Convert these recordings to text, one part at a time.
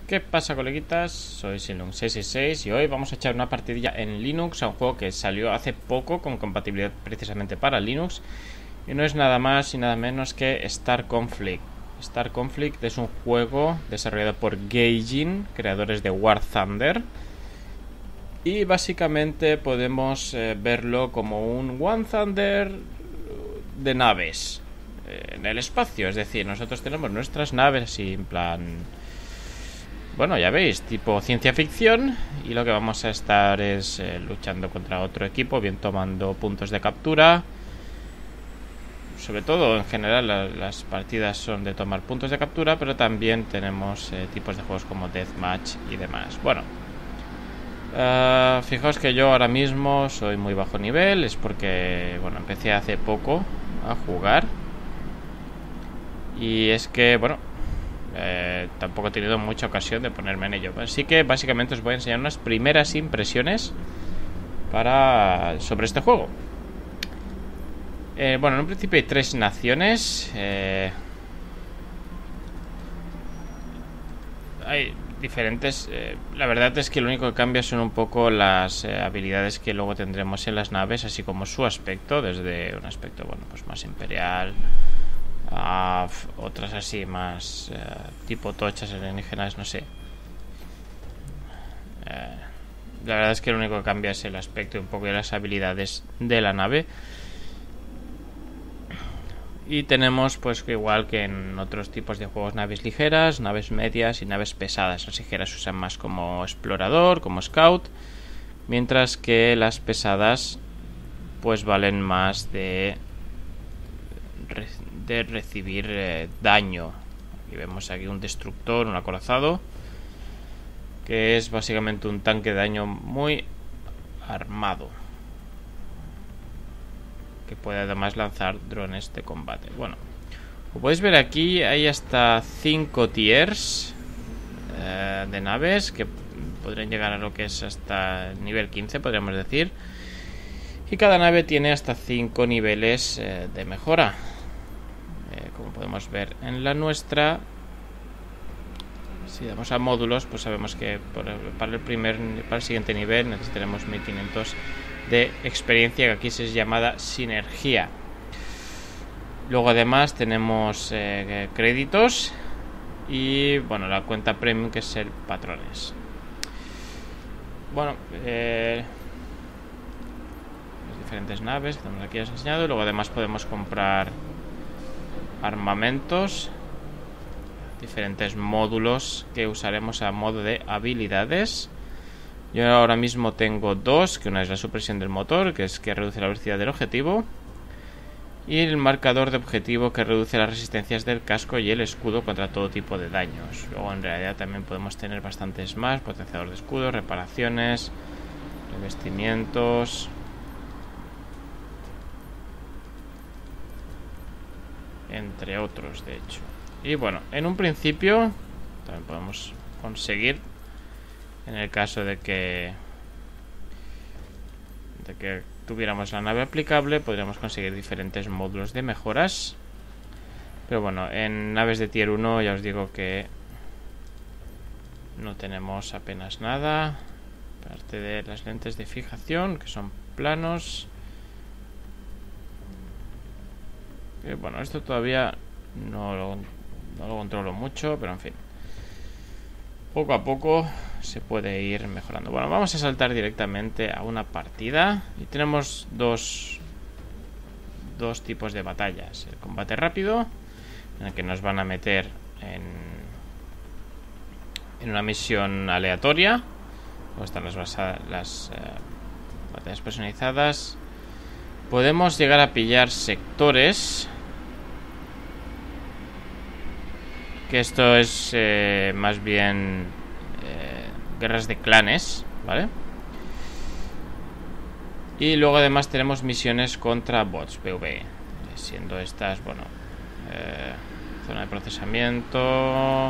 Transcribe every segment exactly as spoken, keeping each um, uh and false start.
¿Qué pasa, coleguitas? Soy Sinlux seis seis seis y hoy vamos a echar una partidilla en Linux a un juego que salió hace poco con compatibilidad precisamente para Linux y no es nada más y nada menos que Star Conflict. Star Conflict es un juego desarrollado por Gaijin, creadores de War Thunder, y básicamente podemos eh, verlo como un War Thunder de naves eh, en el espacio. Es decir, nosotros tenemos nuestras naves así en plan... Bueno, ya veis, tipo ciencia ficción, y lo que vamos a estar es eh, luchando contra otro equipo, bien tomando puntos de captura. Sobre todo, en general, la, las partidas son de tomar puntos de captura, pero también tenemos eh, tipos de juegos como Deathmatch y demás. Bueno, uh, fijaos que yo ahora mismo soy muy bajo nivel, es porque, bueno, empecé hace poco a jugar. Y es que, bueno... Eh, tampoco he tenido mucha ocasión de ponerme en ello. Así que básicamente os voy a enseñar unas primeras impresiones para sobre este juego. eh, Bueno, en un principio hay tres naciones. eh, Hay diferentes eh, La verdad es que lo único que cambia son un poco las eh, habilidades que luego tendremos en las naves, así como su aspecto, desde un aspecto, bueno, pues más imperial a otras así más eh, tipo tochas alienígenas, no sé. eh, La verdad es que lo único que cambia es el aspecto y un poco de las habilidades de la nave. Y tenemos, pues, que igual que en otros tipos de juegos, naves ligeras, naves medias y naves pesadas. Las ligeras se usan más como explorador, como scout, mientras que las pesadas pues valen más de de recibir eh, daño. Aquí vemos aquí un destructor, un acorazado, que es básicamente un tanque de daño muy armado, que puede además lanzar drones de combate. Bueno, como podéis ver aquí hay hasta cinco tiers eh, de naves que podrían llegar a lo que es hasta nivel quince, podríamos decir, y cada nave tiene hasta cinco niveles eh, de mejora. Eh, como podemos ver en la nuestra, si damos a módulos, pues sabemos que por, para el primer para el siguiente nivel necesitaremos mil quinientos de experiencia, que aquí se es llamada sinergia. Luego además tenemos eh, créditos y, bueno, la cuenta premium, que es el patrones. Bueno, eh, las diferentes naves que aquí os he enseñado. Y luego además podemos comprar armamentos, diferentes módulos que usaremos a modo de habilidades. Yo ahora mismo tengo dos, que una es la supresión del motor, que es que reduce la velocidad del objetivo, y el marcador de objetivo, que reduce las resistencias del casco y el escudo contra todo tipo de daños. Luego en realidad también podemos tener bastantes más: potenciador de escudo, reparaciones, revestimientos, entre otros, de hecho. Y bueno, en un principio también podemos conseguir, en el caso de que de que tuviéramos la nave aplicable, podríamos conseguir diferentes módulos de mejoras. Pero bueno, en naves de tier uno ya os digo que no tenemos apenas nada, aparte de las lentes de fijación, que son planos. Y bueno, esto todavía no lo, no lo controlo mucho, pero en fin, poco a poco se puede ir mejorando. Bueno, vamos a saltar directamente a una partida. Y tenemos dos Dos tipos de batallas: el combate rápido, en el que nos van a meter en En una misión aleatoria. Luego están las, las eh, batallas personalizadas. Podemos llegar a pillar sectores, que esto es eh, más bien eh, guerras de clanes, ¿vale? Y luego además tenemos misiones contra bots PvE, siendo estas, bueno, eh, zona de procesamiento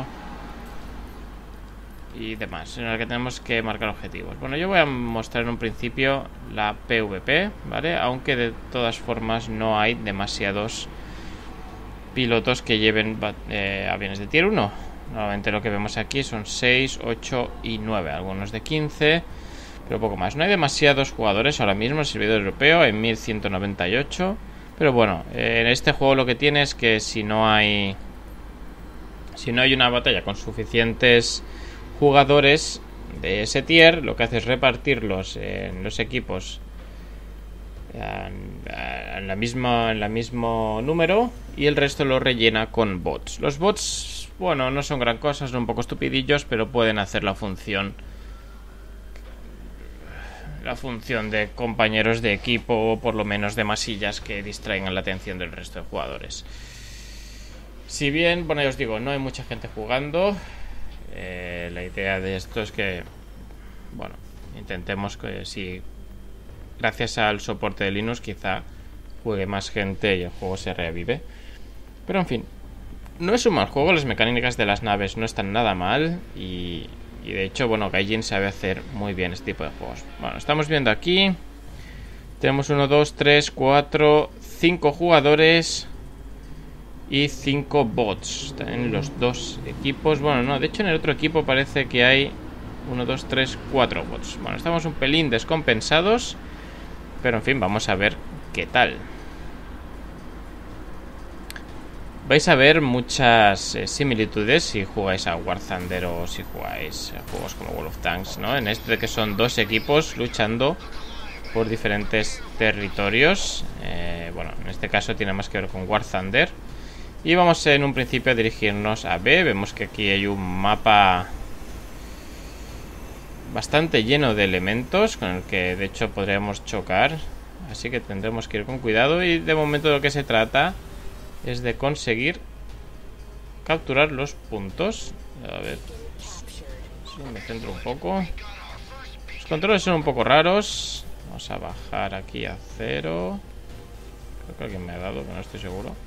y demás, en la que tenemos que marcar objetivos. Bueno, yo voy a mostrar en un principio la PvP, ¿vale? Aunque de todas formas no hay demasiados pilotos que lleven eh, aviones de tier uno. Normalmente lo que vemos aquí son seis, ocho y nueve. Algunos de quince, pero poco más. No hay demasiados jugadores ahora mismo en el servidor europeo. Hay mil ciento noventa y ocho. Pero bueno, en este juego lo que tiene es que si no hay... Si no hay una batalla con suficientes jugadores de ese tier, lo que hace es repartirlos en los equipos en, en la misma en la mismo número, y el resto lo rellena con bots. Los bots, bueno, no son gran cosa, son un poco estupidillos, pero pueden hacer la función la función de compañeros de equipo, o por lo menos de masillas que distraigan la atención del resto de jugadores. Si bien, bueno, ya os digo, no hay mucha gente jugando, eh, la idea de esto es que, bueno, intentemos que si gracias al soporte de Linux quizá juegue más gente y el juego se revive. Pero en fin, no es un mal juego, las mecánicas de las naves no están nada mal, y, y de hecho, bueno, Gaijin sabe hacer muy bien este tipo de juegos. Bueno, estamos viendo aquí, tenemos uno, dos, tres, cuatro, cinco jugadores y cinco bots. Están en los dos equipos. Bueno, no, de hecho en el otro equipo parece que hay uno, dos, tres, cuatro bots. Bueno, estamos un pelín descompensados, pero en fin, vamos a ver qué tal. Vais a ver muchas eh, similitudes si jugáis a War Thunder o si jugáis a juegos como World of Tanks, ¿no? En este que son dos equipos luchando por diferentes territorios. Eh, bueno, en este caso tiene más que ver con War Thunder. Y vamos en un principio a dirigirnos a B. Vemos que aquí hay un mapa bastante lleno de elementos con el que de hecho podríamos chocar, así que tendremos que ir con cuidado. Y de momento lo que se trata es de conseguir capturar los puntos. A ver si me centro un poco. Los controles son un poco raros. Vamos a bajar aquí a cero. Creo que alguien me ha dado, pero no estoy seguro.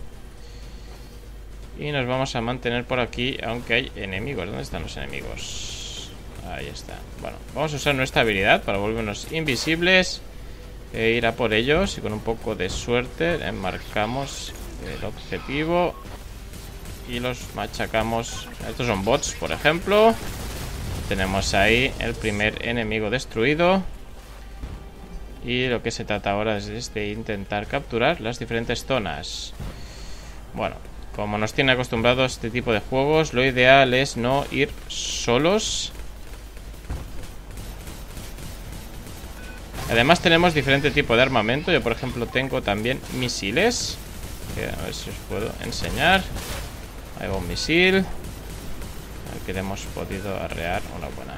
Y nos vamos a mantener por aquí, aunque hay enemigos. ¿Dónde están los enemigos? Ahí está. Bueno, vamos a usar nuestra habilidad para volvernos invisibles e ir a por ellos. Y con un poco de suerte marcamos el objetivo y los machacamos. Estos son bots, por ejemplo. Tenemos ahí el primer enemigo destruido. Y lo que se trata ahora es de intentar capturar las diferentes zonas. Bueno, como nos tiene acostumbrados este tipo de juegos, lo ideal es no ir solos. Además tenemos diferente tipo de armamento. Yo por ejemplo tengo también misiles, que a ver si os puedo enseñar. Ahí va un misil, al que le hemos podido arrear una buena.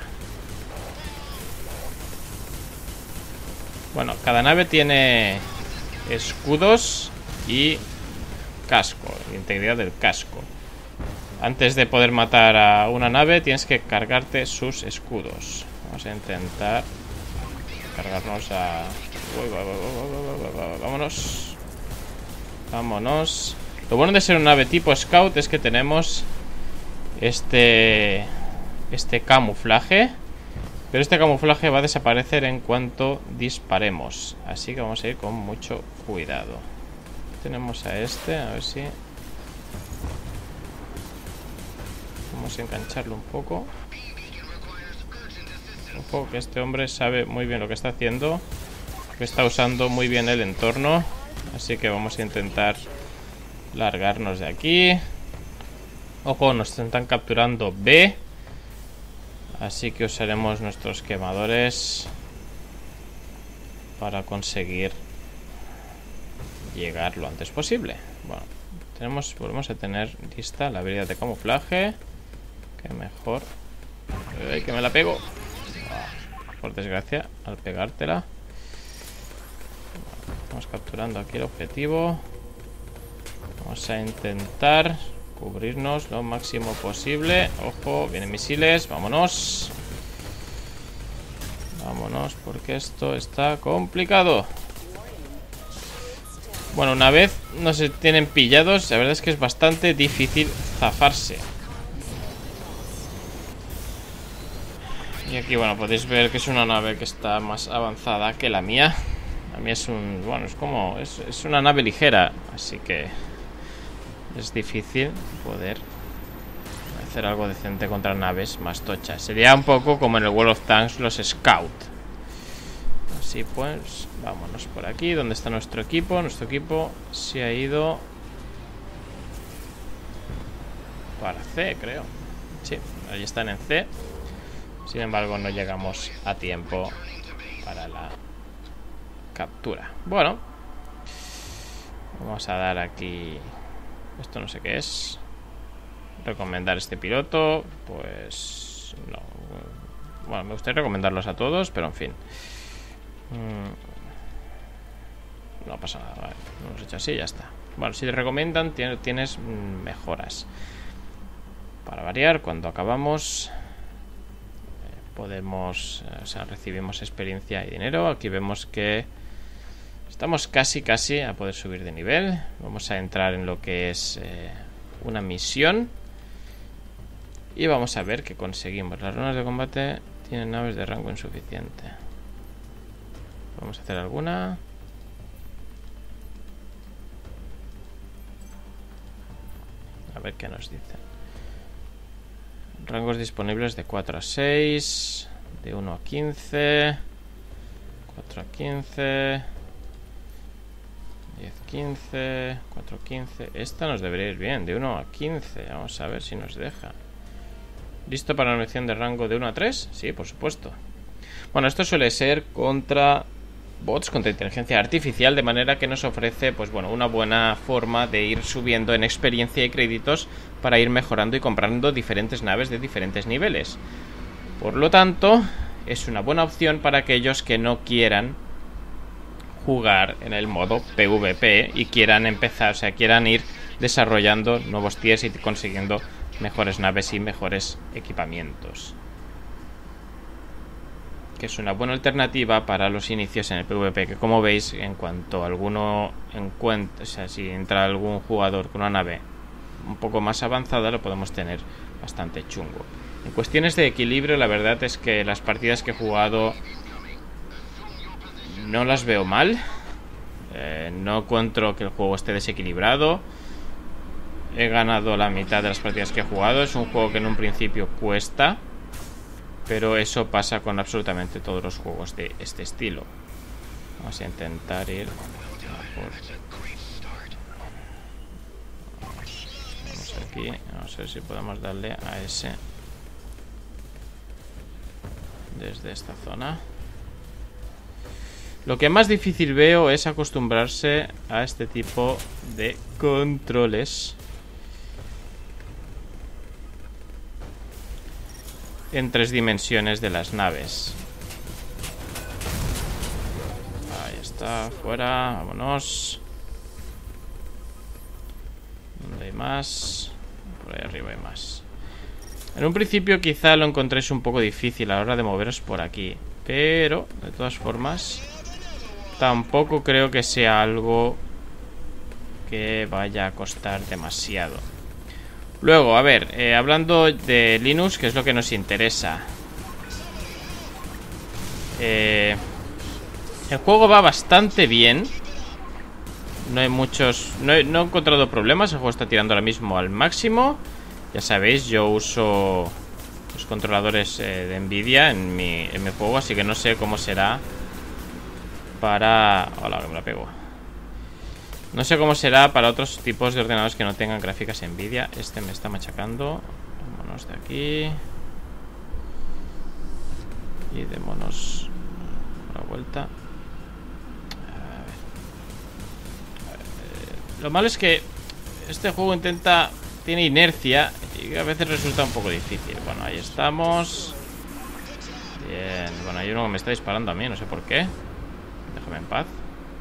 Bueno, cada nave tiene escudos y casco, integridad del casco. Antes de poder matar a una nave tienes que cargarte sus escudos. Vamos a intentar cargarnos a... Uy, uy, uy, uy, uy, uy, vámonos. Vámonos. Lo bueno de ser una nave tipo scout es que tenemos este este camuflaje, pero este camuflaje va a desaparecer en cuanto disparemos, así que vamos a ir con mucho cuidado. Tenemos a este, a ver si vamos a engancharlo un poco. Un poco que este hombre sabe muy bien lo que está haciendo, que está usando muy bien el entorno, así que vamos a intentar largarnos de aquí. Ojo, nos están capturando B, así que usaremos nuestros quemadores para conseguir llegar lo antes posible. Bueno, tenemos, volvemos a tener lista la habilidad de camuflaje. Que mejor. ¡Ay, que me la pego! Por desgracia, al pegártela. Estamos capturando aquí el objetivo. Vamos a intentar cubrirnos lo máximo posible. Ojo, vienen misiles. Vámonos. Vámonos, porque esto está complicado. Bueno, una vez no se tienen pillados, la verdad es que es bastante difícil zafarse. Y aquí, bueno, podéis ver que es una nave que está más avanzada que la mía. La mía es un... Bueno, es como... Es, es una nave ligera, así que es difícil poder hacer algo decente contra naves más tochas. Sería un poco como en el World of Tanks los Scout. Así pues, vámonos por aquí. ¿Dónde está nuestro equipo? Nuestro equipo se ha ido para C, creo. Sí, ahí están en C. Sin embargo, no llegamos a tiempo para la captura. Bueno, vamos a dar aquí. Esto no sé qué es. Recomendar este piloto. Pues no. Bueno, me gustaría recomendarlos a todos, pero en fin. No pasa nada, vale. Lo hemos hecho así y ya está. Bueno, si te recomiendan, tienes mejoras. Para variar, cuando acabamos podemos, o sea, recibimos experiencia y dinero. Aquí vemos que estamos casi casi a poder subir de nivel. Vamos a entrar en lo que es eh, una misión y vamos a ver qué conseguimos. Las runas de combate tienen naves de rango insuficiente. Vamos a hacer alguna. A ver qué nos dicen. Rangos disponibles de cuatro a seis, de uno a quince, cuatro a quince, diez a quince, cuatro a quince. Esta nos debería ir bien, de uno a quince. Vamos a ver si nos deja. ¿Listo para una misión de rango de uno a tres? Sí, por supuesto. Bueno, esto suele ser contra bots, contra inteligencia artificial, de manera que nos ofrece, pues bueno, una buena forma de ir subiendo en experiencia y créditos para ir mejorando y comprando diferentes naves de diferentes niveles. Por lo tanto, es una buena opción para aquellos que no quieran jugar en el modo PvP y quieran empezar, o sea, quieran ir desarrollando nuevos tiers y consiguiendo mejores naves y mejores equipamientos. Que es una buena alternativa para los inicios en el PvP, que como veis, en cuanto alguno encuentre, o sea, si entra algún jugador con una nave un poco más avanzada, lo podemos tener bastante chungo. En cuestiones de equilibrio, la verdad es que las partidas que he jugado no las veo mal. Eh, no encuentro que el juego esté desequilibrado. He ganado la mitad de las partidas que he jugado. Es un juego que en un principio cuesta, pero eso pasa con absolutamente todos los juegos de este estilo. Vamos a intentar ir por... Vamos aquí. Vamos a ver si podemos darle a ese desde esta zona. Lo que más difícil veo es acostumbrarse a este tipo de controles en tres dimensiones de las naves. Ahí está, fuera, vámonos. ¿Dónde hay más? Por ahí arriba hay más. En un principio quizá lo encontréis un poco difícil a la hora de moveros por aquí, pero de todas formas tampoco creo que sea algo que vaya a costar demasiado. Luego, a ver, eh, hablando de Linux, que es lo que nos interesa. Eh, el juego va bastante bien. No hay muchos... No he, no he encontrado problemas. El juego está tirando ahora mismo al máximo. Ya sabéis, yo uso los controladores eh, de Nvidia en mi, en mi juego, así que no sé cómo será para... Hola, que me la pego. No sé cómo será para otros tipos de ordenadores que no tengan gráficas Nvidia. Este me está machacando. Vámonos de aquí. Y démonos una vuelta. A ver. A ver. Lo malo es que este juego intenta... Tiene inercia y a veces resulta un poco difícil. Bueno, ahí estamos. Bien. Bueno, hay uno que me está disparando a mí, no sé por qué. Déjame en paz.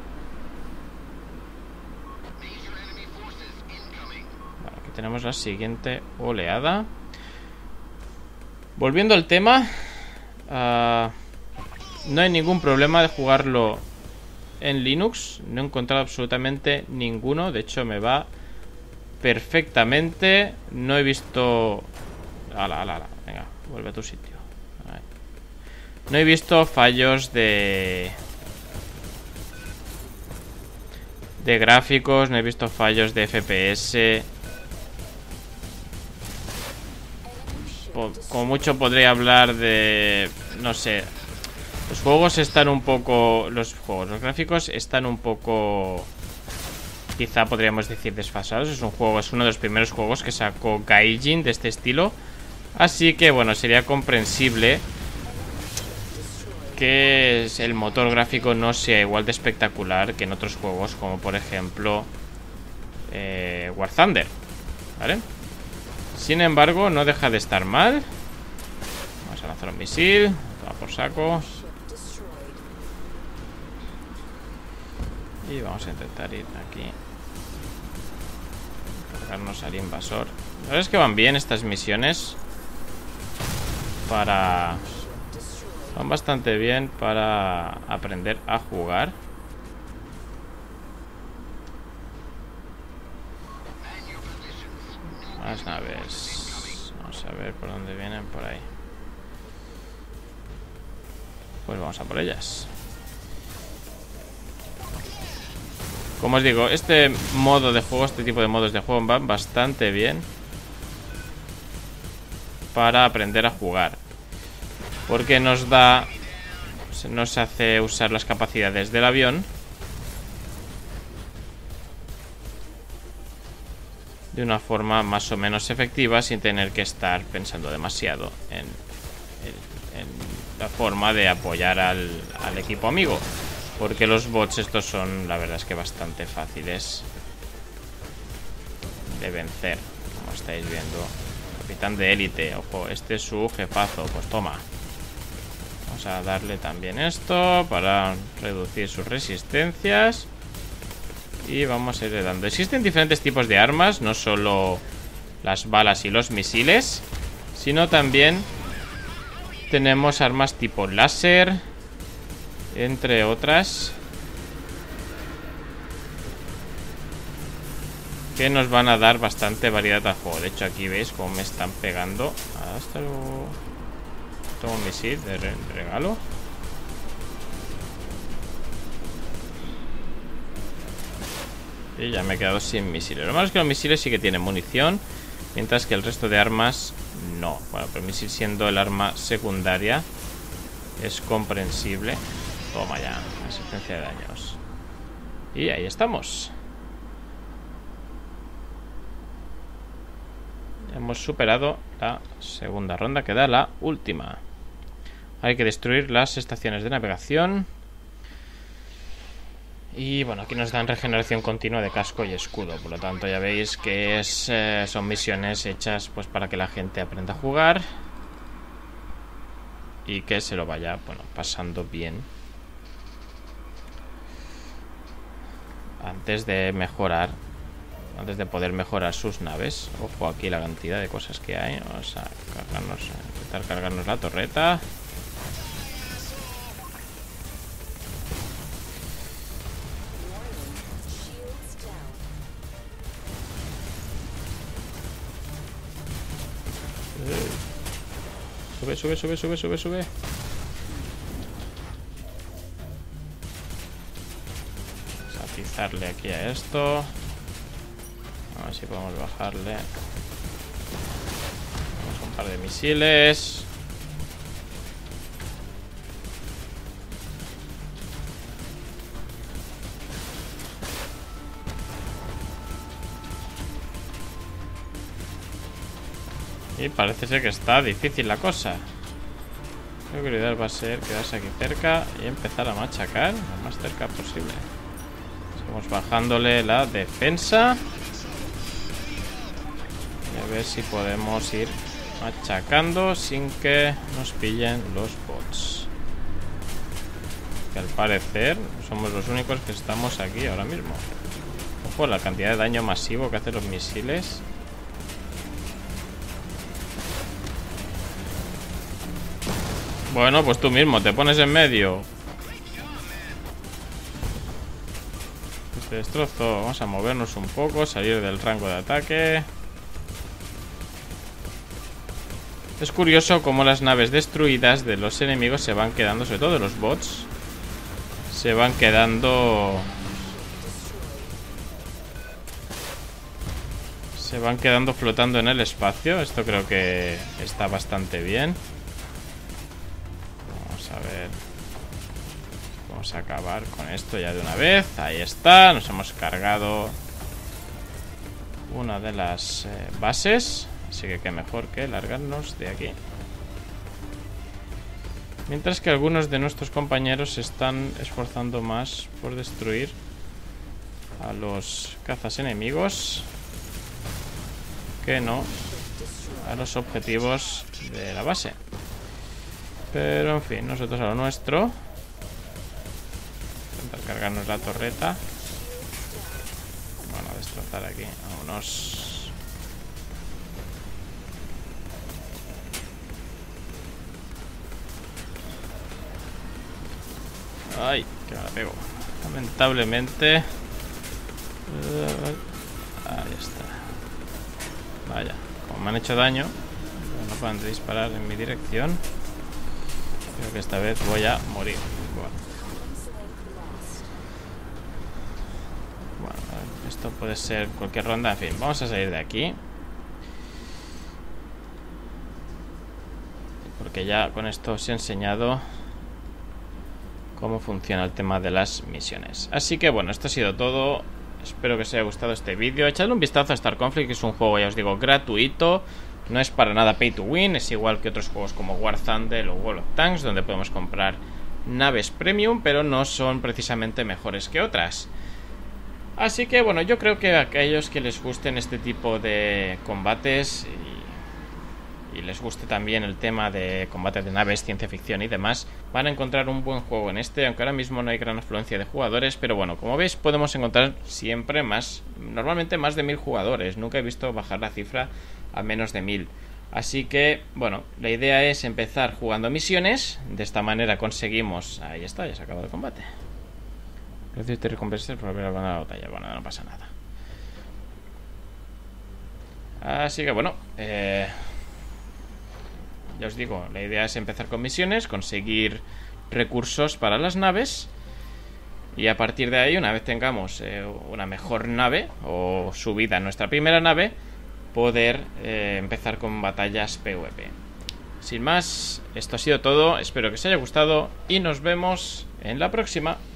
Vale, aquí tenemos la siguiente oleada. Volviendo al tema, uh, no hay ningún problema de jugarlo en Linux. No he encontrado absolutamente ninguno. De hecho, me va perfectamente. No he visto... Ala, ala, ala. Venga, vuelve a tu sitio. Ahí. No he visto fallos de... de gráficos. No he visto fallos de F P S. Bueno, como mucho podría hablar de... No sé. Los juegos están un poco... Los juegos, los gráficos están un poco... Quizá podríamos decir desfasados. Es un juego, es uno de los primeros juegos que sacó Gaijin de este estilo. Así que, bueno, sería comprensible que el motor gráfico no sea igual de espectacular que en otros juegos, como por ejemplo eh, War Thunder, ¿vale? Sin embargo, no deja de estar mal. Vamos a lanzar un misil. Toma por saco. Y vamos a intentar ir aquí, cargarnos al invasor. La verdad es que van bien estas misiones. Para... Van bastante bien para aprender a jugar. Más naves. Vamos a ver por dónde vienen, por ahí. Pues vamos a por ellas. Como os digo, este modo de juego, este tipo de modos de juego van bastante bien para aprender a jugar, porque nos da, nos hace usar las capacidades del avión de una forma más o menos efectiva, sin tener que estar pensando demasiado en, en, en la forma de apoyar al, al equipo amigo, porque los bots estos son, la verdad es que bastante fáciles de vencer, como estáis viendo. Capitán de élite, ojo, este es su jefazo. Pues toma. Vamos a darle también esto para reducir sus resistencias. Y vamos a ir dando. Existen diferentes tipos de armas, no solo las balas y los misiles, sino también tenemos armas tipo láser, entre otras, que nos van a dar bastante variedad al juego. De hecho, aquí veis cómo me están pegando. Hasta luego. Tomo un misil de, re de regalo. Y ya me he quedado sin misiles. Lo malo es que los misiles sí que tienen munición, mientras que el resto de armas no. Bueno, pero el misil, siendo el arma secundaria, es comprensible. Toma ya, asistencia de daños. Y ahí estamos. Hemos superado la segunda ronda, queda la última. Hay que destruir las estaciones de navegación. Y bueno, aquí nos dan regeneración continua de casco y escudo. Por lo tanto, ya veis que es, eh, son misiones hechas pues para que la gente aprenda a jugar y que se lo vaya, bueno, pasando bien antes de mejorar, antes de poder mejorar sus naves. Ojo aquí la cantidad de cosas que hay. Vamos a cargarnos, a intentar cargarnos la torreta. Sube, sube, sube, sube, sube, sube. Vamos a atizarle aquí a esto. A ver si podemos bajarle. Vamos a un par de misiles. Y parece ser que está difícil la cosa. Creo que lo ideal va a ser quedarse aquí cerca y empezar a machacar lo más cerca posible. Seguimos bajándole la defensa. Y a ver si podemos ir machacando sin que nos pillen los bots. Que al parecer somos los únicos que estamos aquí ahora mismo. Ojo, la cantidad de daño masivo que hacen los misiles. Bueno, pues tú mismo te pones en medio. Este destrozo. Vamos a movernos un poco, salir del rango de ataque. Es curioso cómo las naves destruidas de los enemigos se van quedando, sobre todo de los bots, se van quedando Se van quedando flotando en el espacio. Esto creo que está bastante bien. Vamos a ver. Vamos a acabar con esto ya de una vez. Ahí está. Nos hemos cargado una de las eh, bases. Así que qué mejor que largarnos de aquí. Mientras que algunos de nuestros compañeros se están esforzando más por destruir a los cazas enemigos que no a los objetivos de la base. Pero en fin, nosotros a lo nuestro. Intentar cargarnos la torreta. Bueno, a destrozar aquí a unos. Ay, que me la pego. Lamentablemente. Ahí está. Vaya, como me han hecho daño, no pueden disparar en mi dirección. Creo que esta vez voy a morir. Bueno, bueno, esto puede ser cualquier ronda. En fin, vamos a salir de aquí, porque ya con esto os he enseñado cómo funciona el tema de las misiones. Así que bueno, esto ha sido todo. Espero que os haya gustado este vídeo. Echadle un vistazo a Star Conflict, que es un juego, ya os digo, gratuito. No es para nada pay to win. Es igual que otros juegos como War Thunder o World of Tanks, donde podemos comprar naves premium, pero no son precisamente mejores que otras. Así que bueno, yo creo que a aquellos que les gusten este tipo de combates y, y les guste también el tema de combates de naves, ciencia ficción y demás, van a encontrar un buen juego en este, aunque ahora mismo no hay gran afluencia de jugadores. Pero bueno, como veis, podemos encontrar siempre más, normalmente más de mil jugadores. Nunca he visto bajar la cifra a menos de mil. Así que, bueno, la idea es empezar jugando misiones. De esta manera conseguimos... Ahí está, ya se ha acabado el combate. Gracias, te recompensas por haber abandonado la batalla. Bueno, no pasa nada. Así que, bueno, eh... ya os digo, la idea es empezar con misiones, conseguir recursos para las naves, y a partir de ahí, una vez tengamos eh, una mejor nave o subida a nuestra primera nave, poder eh, empezar con batallas PvP. Sin más, esto ha sido todo. Espero que os haya gustado y nos vemos en la próxima.